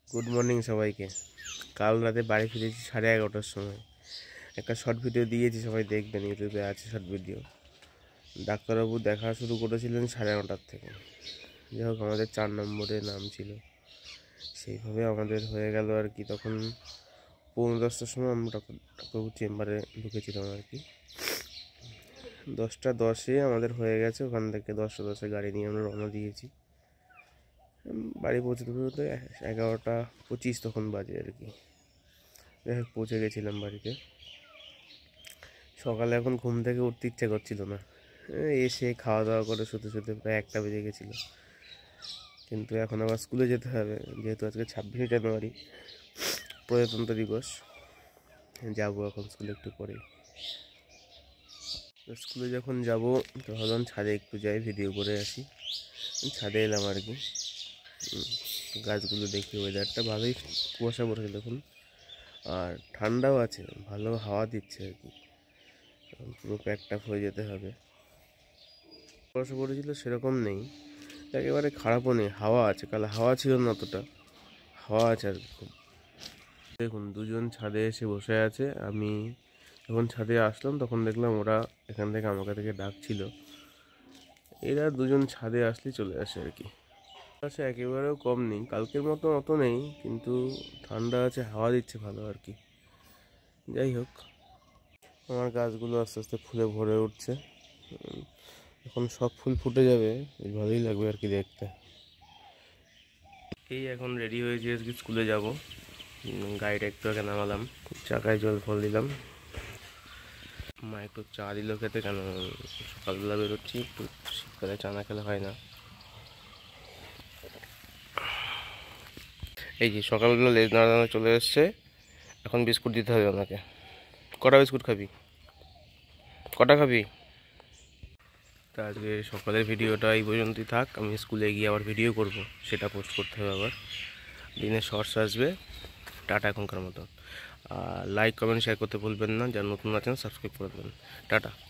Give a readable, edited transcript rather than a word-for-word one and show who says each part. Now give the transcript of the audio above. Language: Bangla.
Speaker 1: গুড মর্নিং সবাইকে। কাল রাতে বাড়ি ফিরেছি 11:30টার সময়। একটা শর্ট ভিডিও দিয়েছি, সবাই দেখবেন, ইউটিউবে আছে শর্ট ভিডিও। ডাক্তারবাবু দেখা শুরু করেছিলেন 9:30টার থেকে। যাই হোক, আমাদের 4 নম্বরে নাম ছিল, সেইভাবে আমাদের হয়ে গেল আর কি। তখন 10:15টার সময় আমরা ডাক্তারবাবুর চেম্বারে ঢুকেছিলাম আর কি। 10:10-এ আমাদের হয়ে গেছে। ওখান থেকে 10:10-এ গাড়ি নিয়ে আমরা রওনা দিয়েছি। বাড়ি পৌঁছতে পৌঁছতে 11:25 তখন বাজে আর কি। যাই হোক, পৌঁছে গেছিলাম বাড়িতে। সকালে এখন ঘুম থেকে উঠতে ইচ্ছে করছিল না। এসে খাওয়া দাওয়া করে শুতে শুতে প্রায় 1টা বেজে গেছিলো। কিন্তু এখন আবার স্কুলে যেতে হবে, যেহেতু আজকে 26শে জানুয়ারি, প্রজাতন্ত্র দিবস। যাবো এখন স্কুলে একটু পরে। স্কুলে যখন যাব তো ভাবলাম ছাদে একটু যাই, ভিডিও করে আসি। ছাদে এলাম আর কি। গাছগুলো দেখি, ওয়েদারটা ভালোই, কুয়াশা পড়েছে দেখুন, আর ঠান্ডাও আছে, ভালো হাওয়া দিচ্ছে আর কি। পুরো প্যাকটা হয়ে যেতে হবে। কুয়াশা পড়েছিল সেরকম নেই, একেবারে খারাপও নেই, হাওয়া আছে। কাল হাওয়া ছিল না, অতটা হাওয়া আছে আর কি খুব। দেখুন, দুজন ছাদে এসে বসে আছে। আমি যখন ছাদে আসলাম তখন দেখলাম ওরা এখান থেকে আমাকে থেকে ডাকছিল। এরা দুজন ছাদে আসলে চলে আসে আর কি। আছে একেবারেও কম নেই, কালকের মতো অত নেই, কিন্তু ঠান্ডা আছে, হাওয়া দিচ্ছে ভালো আর কি। যাই হোক, আমার গাছগুলো আস্তে আস্তে ফুলে ভরে উঠছে। এখন সব ফুল ফুটে যাবে, ভালোই লাগবে আর কি দেখতে। এই এখন রেডি হয়েছি আর কি, স্কুলে যাব। গাড়িটা একটু আগে নামালাম, চাকায় জল ফল দিলাম। মা একটু চা দিল খেতে, কেন সকালবেলা বেরোচ্ছি, একটু শীতকালে চা না খেলে হয় না। এই যে সকালবেলা লেজ নাড়ানো চলে এসছে, এখন বিস্কুট দিতে হবে ওনাকে। কটা বিস্কুট খাবি? কটা খাবি? তা আজকে সকালের ভিডিওটা এই পর্যন্তই থাক। আমি স্কুলে গিয়ে আবার ভিডিও করব, সেটা পোস্ট করতে হবে আবার। দিনে শর্টস আসবে। টাটা এখনকার মতো। আর লাইক কমেন্ট শেয়ার করতে ভুলবেন না। যারা নতুন আছেন সাবস্ক্রাইব করে দেবেন। টাটা।